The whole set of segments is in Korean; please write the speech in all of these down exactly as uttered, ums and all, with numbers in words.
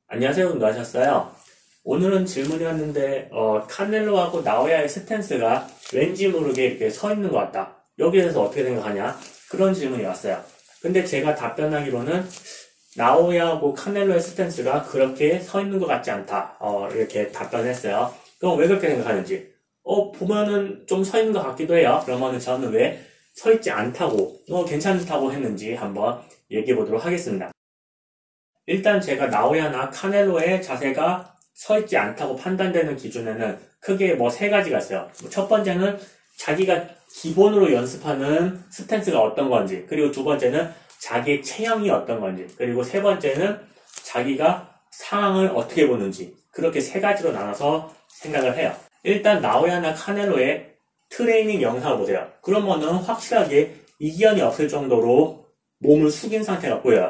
안녕하세요. 운동하셨어요? 오늘은 질문이 왔는데 어, 카넬로하고 나오야의 스탠스가 왠지 모르게 이렇게 서 있는 것 같다. 여기에 대해서 어떻게 생각하냐? 그런 질문이 왔어요. 근데 제가 답변하기로는 나오야하고 카넬로의 스탠스가 그렇게 서 있는 것 같지 않다. 어, 이렇게 답변했어요. 그럼 왜 그렇게 생각하는지? 어, 보면은 좀 서 있는 것 같기도 해요. 그러면 저는 왜 서 있지 않다고, 어, 괜찮다고 했는지 한번 얘기해 보도록 하겠습니다. 일단 제가 나오야나 카넬로의 자세가 서 있지 않다고 판단되는 기준에는 크게 뭐 세 가지가 있어요. 첫 번째는 자기가 기본으로 연습하는 스탠스가 어떤 건지, 그리고 두 번째는 자기의 체형이 어떤 건지, 그리고 세 번째는 자기가 상황을 어떻게 보는지, 그렇게 세 가지로 나눠서 생각을 해요. 일단 나오야나 카넬로의 트레이닝 영상을 보세요. 그러면은 확실하게 이견이 없을 정도로 몸을 숙인 상태가 보여요.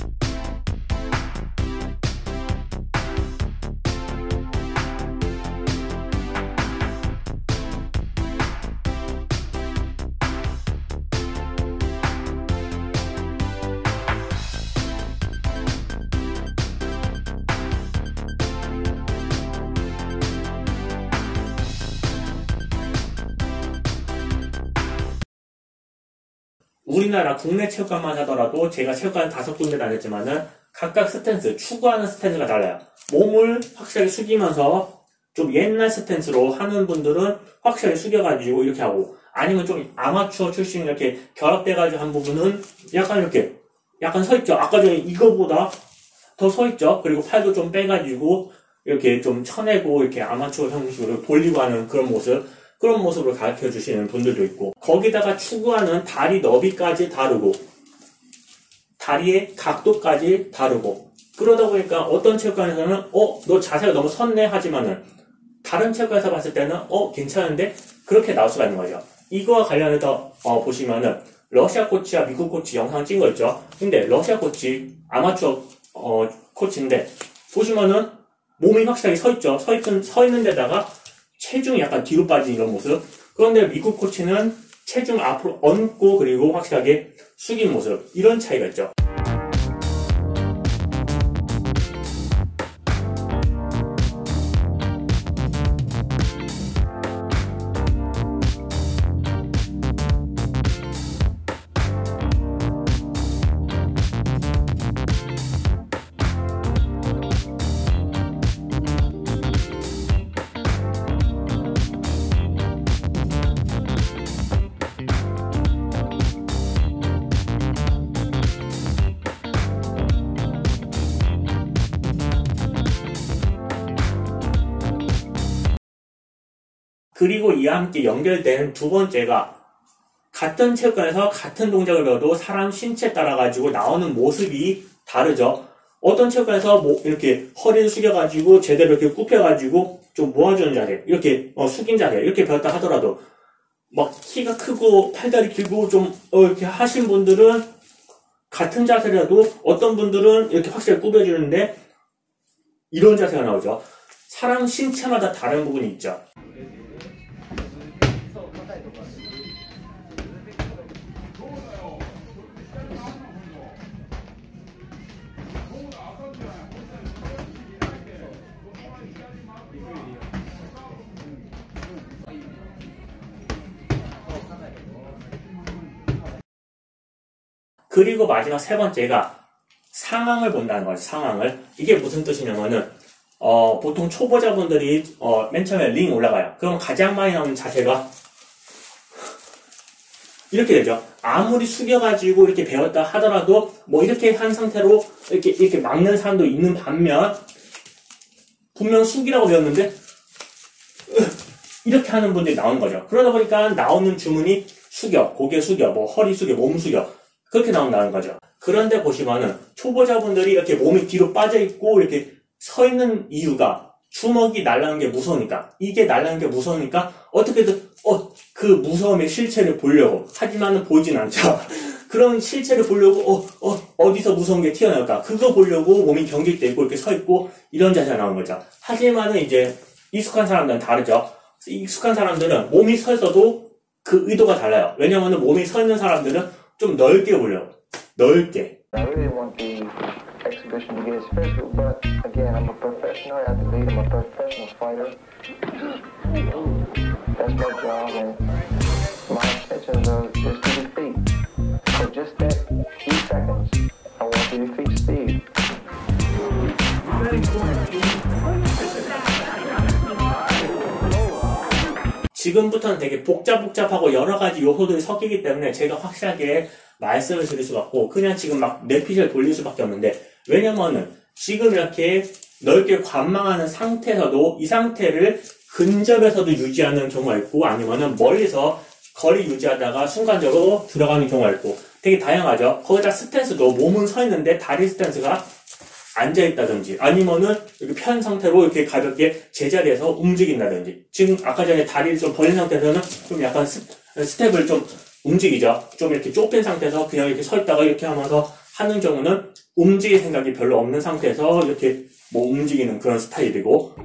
우리나라 국내 체육관만 하더라도 제가 체육관 다섯 군데 다녔지만은 각각 스탠스, 추구하는 스탠스가 달라요. 몸을 확실하게 숙이면서 좀 옛날 스탠스로 하는 분들은 확실하게 숙여가지고 이렇게 하고, 아니면 좀 아마추어 출신 이렇게 결합돼가지고 한 부분은 약간 이렇게 약간 서있죠. 아까 전에 이거보다 더 서있죠. 그리고 팔도 좀 빼가지고 이렇게 좀 쳐내고 이렇게 아마추어 형식으로 돌리고 하는 그런 모습, 그런 모습을 가르쳐 주시는 분들도 있고, 거기다가 추구하는 다리 너비까지 다르고 다리의 각도까지 다르고, 그러다 보니까 어떤 체육관에서는 어? 너 자세가 너무 섰네 하지만은 다른 체육관에서 봤을 때는 어? 괜찮은데? 그렇게 나올 수가 있는 거죠. 이거와 관련해서 어, 보시면은 러시아 코치와 미국 코치 영상 찍은 거 있죠. 근데 러시아 코치 아마추어 어, 코치인데 보시면은 몸이 확실하게 서 있죠. 서 있는 서 있는 데다가 체중이 약간 뒤로 빠진 이런 모습. 그런데 미국 코치는 체중 앞으로 얹고 그리고 확실하게 숙인 모습. 이런 차이가 있죠. 그리고 이와 함께 연결된 두 번째가, 같은 체육관에서 같은 동작을 배워도 사람 신체에 따라 가지고 나오는 모습이 다르죠. 어떤 체육관에서 뭐 이렇게 허리를 숙여가지고 제대로 이렇게 굽혀가지고 좀 모아주는 자세, 이렇게 어, 숙인 자세 이렇게 배웠다 하더라도 막 키가 크고 팔다리 길고 좀 어, 이렇게 하신 분들은 같은 자세라도 어떤 분들은 이렇게 확실히 꾸며주는데 이런 자세가 나오죠. 사람 신체마다 다른 부분이 있죠. 그리고 마지막 세 번째가 상황을 본다는 거예요. 상황을. 이게 무슨 뜻이냐면은 어, 보통 초보자분들이 어, 맨 처음에 링 올라가요. 그럼 가장 많이 나오는 자세가 이렇게 되죠. 아무리 숙여가지고 이렇게 배웠다 하더라도 뭐 이렇게 한 상태로 이렇게 이렇게 막는 사람도 있는 반면, 분명 숙이라고 배웠는데 이렇게 하는 분들이 나오는 거죠. 그러다 보니까 나오는 주문이 숙여, 고개 숙여, 뭐 허리 숙여, 몸 숙여, 그렇게 나온다는 거죠. 그런데 보시면은 초보자분들이 이렇게 몸이 뒤로 빠져있고 이렇게 서 있는 이유가 주먹이 날아가는 게 무서우니까, 이게 날아가는 게 무서우니까 어떻게든 어, 그 무서움의 실체를 보려고, 하지만은 보이진 않죠. 그런 실체를 보려고 어, 어, 어디서 무서운 게 튀어나올까, 그거 보려고 몸이 경직돼 있고 이렇게 서 있고 이런 자세가 나오는 거죠. 하지만은 이제 익숙한 사람들은 다르죠. 익숙한 사람들은 몸이 서 있어도 그 의도가 달라요. 왜냐면은 몸이 서 있는 사람들은 좀 넓게 보려고, 넓게. I really want the exhibition to get his physical, but again, I'm a professional athlete, I'm a professional fighter. That's my job, and my intentions are just to defeat. For just that few seconds, I want to defeat Steve. 지금부터는 되게 복잡복잡하고 여러 가지 요소들이 섞이기 때문에 제가 확실하게 말씀을 드릴 수가 없고 그냥 지금 막 내피셜 돌릴 수밖에 없는데, 왜냐면은 지금 이렇게 넓게 관망하는 상태에서도 이 상태를 근접에서도 유지하는 경우가 있고 아니면은 멀리서 거리 유지하다가 순간적으로 들어가는 경우가 있고 되게 다양하죠. 거기다 스탠스도 몸은 서 있는데 다리 스탠스가 앉아있다든지 아니면은 이렇게 편 상태로 이렇게 가볍게 제자리에서 움직인다든지, 지금 아까 전에 다리를 좀 벌린 상태에서는 좀 약간 스, 스텝을 좀 움직이죠. 좀 이렇게 좁힌 상태에서 그냥 이렇게 서 있다가 이렇게 하면서 하는 경우는 움직일 생각이 별로 없는 상태에서 이렇게 뭐 움직이는 그런 스타일이고,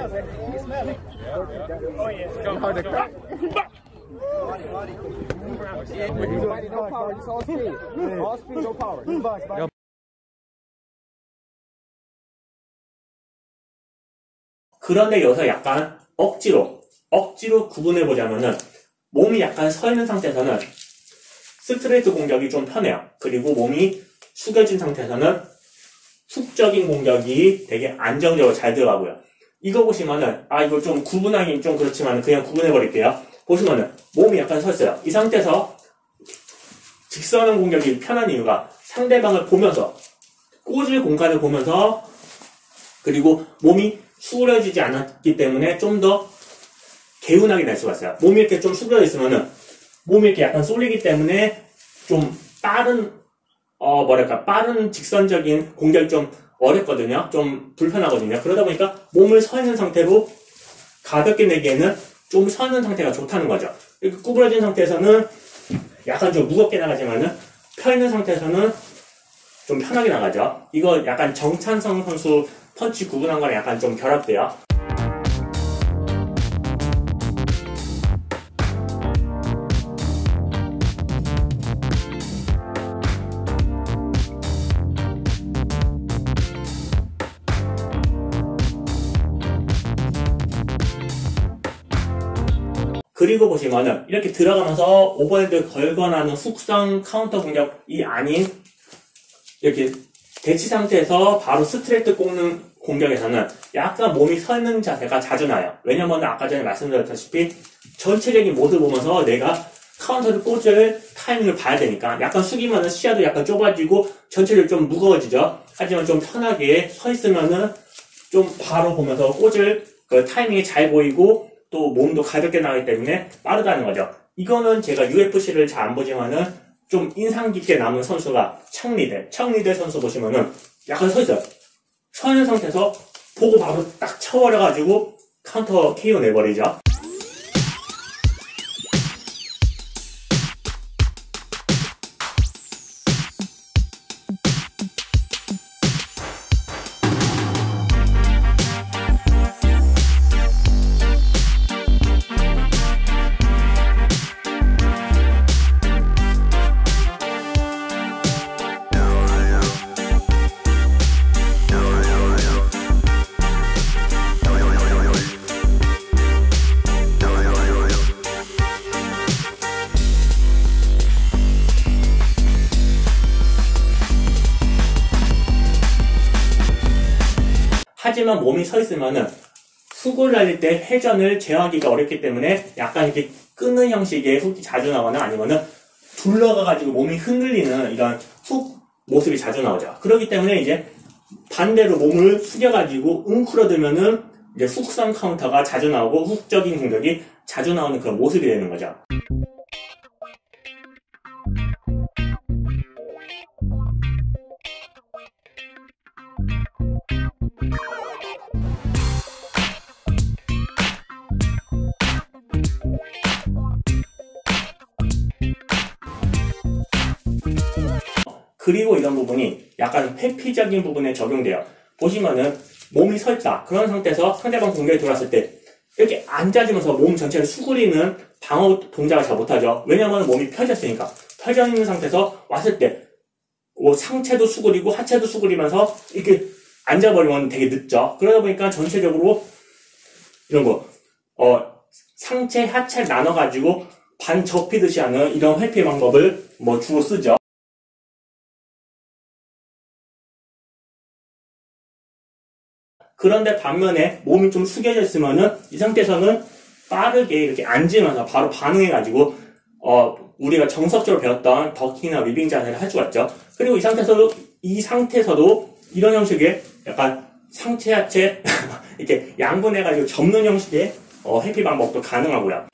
그런데 여기서 약간 억지로 억지로 구분해보자면은 몸이 약간 서 있는 상태에서는 스트레이트 공격이 좀 편해요. 그리고 몸이 숙여진 상태에서는 훅적인 공격이 되게 안정적으로 잘 들어가고요. 이거 보시면은 아 이거 좀 구분하기 좀 그렇지만 그냥 구분해버릴게요. 보시면은 몸이 약간 서 있어요. 이 상태에서 직선형 공격이 편한 이유가 상대방을 보면서 꽂을 공간을 보면서, 그리고 몸이 수그러지지 않았기 때문에 좀 더 개운하게 날 수가 있어요. 몸이 이렇게 좀 수그러져 있으면은 몸이 이렇게 약간 쏠리기 때문에 좀 빠른 어 뭐랄까 빠른 직선적인 공격이 좀 어렵거든요. 좀 불편하거든요. 그러다 보니까 몸을 서 있는 상태로 가볍게 내기에는 좀 서 있는 상태가 좋다는 거죠. 이렇게 구부러진 상태에서는 약간 좀 무겁게 나가지만은 펴 있는 상태에서는 좀 편하게 나가죠. 이거 약간 정찬성 선수 펀치 구분한 거랑 약간 좀 결합돼요. 그리고 보시면은 이렇게 들어가면서 오버헤드 걸거나 하는 훅성 카운터 공격이 아닌 이렇게 대치 상태에서 바로 스트레이트 꽂는 공격에서는 약간 몸이 서 있는 자세가 자주 나요. 왜냐면 아까 전에 말씀드렸다시피 전체적인 모습을 보면서 내가 카운터를 꽂을 타이밍을 봐야 되니까 약간 숙이면은 시야도 약간 좁아지고 전체적으로 좀 무거워지죠. 하지만 좀 편하게 서 있으면은 좀 바로 보면서 꽂을 그 타이밍이 잘 보이고 또 몸도 가볍게 나가기 때문에 빠르다는 거죠. 이거는 제가 유에프씨를 잘 안 보지만은 좀 인상 깊게 남은 선수가 척리델. 척리델 선수 보시면은 약간 서 있어요. 서 있는 상태에서 보고 바로 딱 쳐버려가지고 카운터 케이오 내버리죠. 하지만 몸이 서 있으면은 훅을 날릴 때 회전을 제어하기가 어렵기 때문에 약간 이렇게 끄는 형식의 훅이 자주 나거나 아니면은 둘러가가지고 몸이 흔들리는 이런 훅 모습이 자주 나오죠. 그렇기 때문에 이제 반대로 몸을 숙여가지고 웅크러들면은 이제 훅성 카운터가 자주 나오고 훅적인 공격이 자주 나오는 그런 모습이 되는 거죠. 그리고 이런 부분이 약간 회피적인 부분에 적용돼요. 보시면은 몸이 서 있다. 그런 상태에서 상대방 공격이 들어왔을 때 이렇게 앉아주면서 몸 전체를 수그리는 방어 동작을 잘 못하죠. 왜냐면 몸이 펴졌으니까. 펴져 있는 상태에서 왔을 때 뭐 상체도 수그리고 하체도 수그리면서 이렇게 앉아버리면 되게 늦죠. 그러다 보니까 전체적으로 이런 거, 어, 상체, 하체를 나눠가지고 반 접히듯이 하는 이런 회피 방법을 뭐 주로 쓰죠. 그런데 반면에 몸이 좀 숙여져 있으면은 이 상태에서는 빠르게 이렇게 앉으면서 바로 반응해가지고 어 우리가 정석적으로 배웠던 더킹이나 위빙 자세를 할 수가 있죠. 그리고 이 상태에서도 이 상태에서도 이런 형식의 약간 상체 하체 이렇게 양분해가지고 접는 형식의 어, 회피 방법도 가능하고요.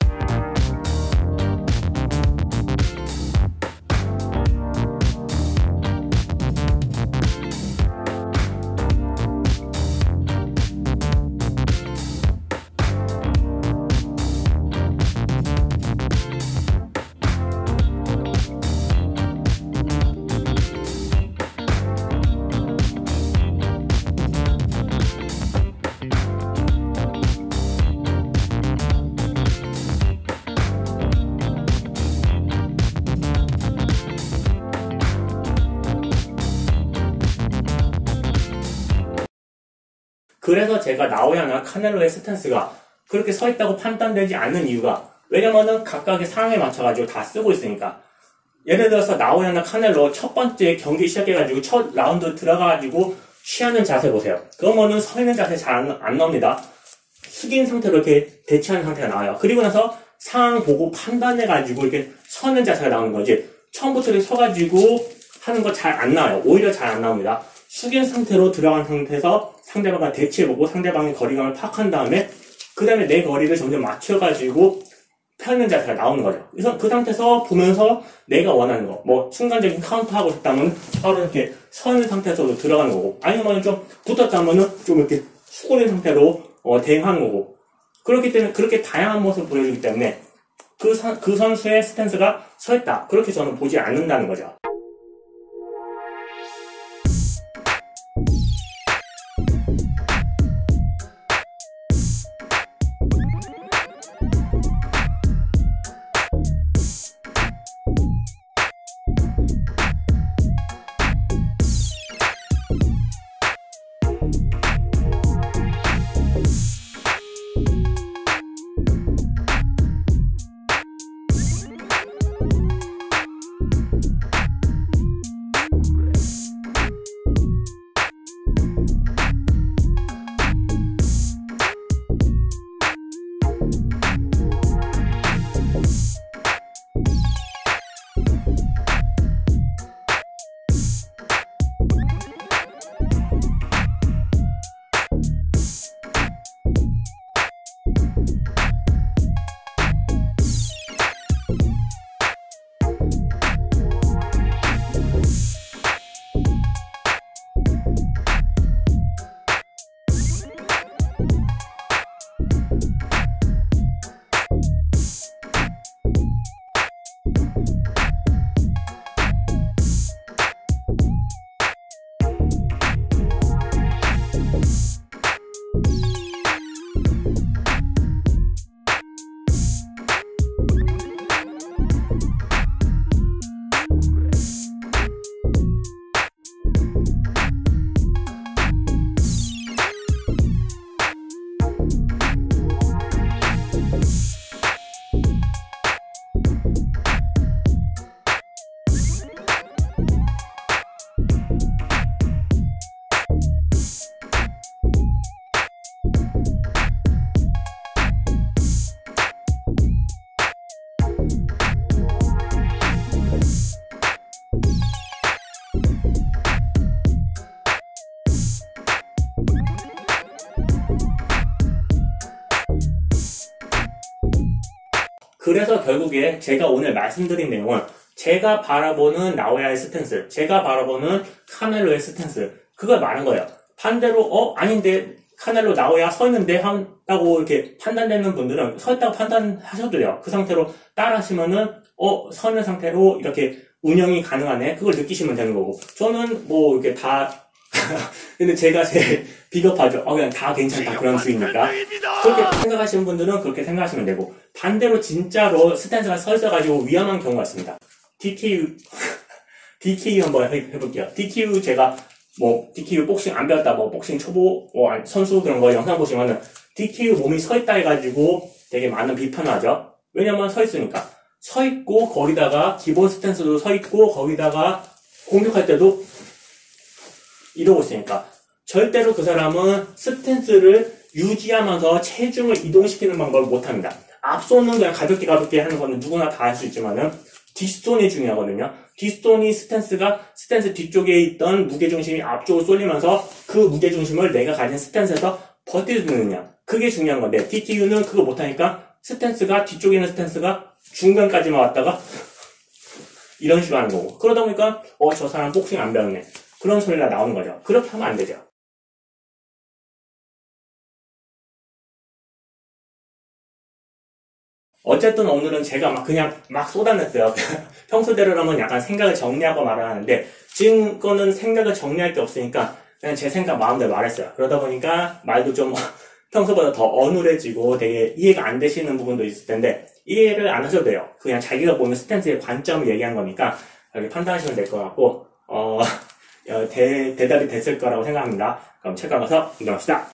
그래서 제가 나오야나 카넬로의 스탠스가 그렇게 서 있다고 판단되지 않는 이유가, 왜냐면은 각각의 상황에 맞춰가지고 다 쓰고 있으니까. 예를 들어서 나오야나 카넬로 첫 번째 경기 시작해가지고 첫 라운드 들어가가지고 취하는 자세 보세요. 그러면은 서 있는 자세 잘 안, 안 나옵니다. 숙인 상태로 이렇게 대치하는 상태가 나와요. 그리고 나서 상황 보고 판단해가지고 이렇게 서는 자세가 나오는 거지, 처음부터 이렇게 서가지고 하는 거 잘 안 나와요. 오히려 잘 안 나옵니다. 숙인 상태로 들어간 상태에서 상대방과 대치해보고 상대방의 거리감을 파악한 다음에 그 다음에 내 거리를 점점 맞춰가지고 펴는 자세가 나오는 거죠. 그래서 그 상태에서 보면서 내가 원하는 거, 뭐 순간적인 카운터하고 싶다면 바로 이렇게 서는 상태에서도 들어가는 거고, 아니면 좀 붙었다면은 좀 이렇게 수그린 상태로 어, 대응하는 거고, 그렇기 때문에 그렇게 다양한 모습을 보여주기 때문에 그, 사, 그 선수의 스탠스가 서 있다, 그렇게 저는 보지 않는다는 거죠. 그래서 결국에 제가 오늘 말씀드린 내용은 제가 바라보는 나오야의 스탠스, 제가 바라보는 카넬로의 스탠스, 그걸 말한 거예요. 반대로 어? 아닌데 카넬로 나오야 서 있는데 한다고 이렇게 판단되는 분들은 서 있다고 판단하셔도 돼요. 그 상태로 따라 하시면은 어? 서 있는 상태로 이렇게 운영이 가능하네, 그걸 느끼시면 되는 거고, 저는 뭐 이렇게 다 근데 제가 제일 비겁하죠. 어, 그냥 다 괜찮다, 그런 수이니까. 그렇게 생각하시는 분들은 그렇게 생각하시면 되고, 반대로 진짜로 스탠스가 서 있어가지고 위험한 경우가 있습니다. 디케이유 디케이유 한번 해, 해볼게요. 디케이유 제가 뭐 디케이유 복싱 안 배웠다, 뭐 복싱 초보 뭐 선수 그런 거 영상 보시면은 디케이유 몸이 서 있다 해가지고 되게 많은 비판을 하죠. 왜냐면 서 있으니까. 서 있고 거기다가 기본 스탠스도 서 있고 거기다가 공격할 때도 이러고 있으니까 절대로 그 사람은 스탠스를 유지하면서 체중을 이동시키는 방법을 못합니다. 앞손은 그냥 가볍게 가볍게 하는 거는 누구나 다 할 수 있지만은 뒷손이 중요하거든요. 뒷손이 스탠스가 스탠스 뒤쪽에 있던 무게중심이 앞쪽으로 쏠리면서 그 무게중심을 내가 가진 스탠스에서 버텨주느냐, 그게 중요한 건데 디케이유는 그거 못하니까 스탠스가 뒤쪽에 있는 스탠스가 중간까지만 왔다가 이런 식으로 하는 거고, 그러다 보니까 어 저 사람 복싱 안 배웠네 그런 소리가 나오는 거죠. 그렇게 하면 안 되죠. 어쨌든 오늘은 제가 막 그냥 막 쏟아냈어요. 평소대로라면 약간 생각을 정리하고 말을 하는데 지금 거는 생각을 정리할 게 없으니까 그냥 제 생각 마음대로 말했어요. 그러다 보니까 말도 좀 평소보다 더 어눌해지고 되게 이해가 안 되시는 부분도 있을 텐데 이해를 안 하셔도 돼요. 그냥 자기가 보는 스탠스의 관점을 얘기한 거니까 이렇게 판단하시면 될 것 같고 어, 대, 대답이 됐을 거라고 생각합니다. 그럼 책 가서 운동합시다.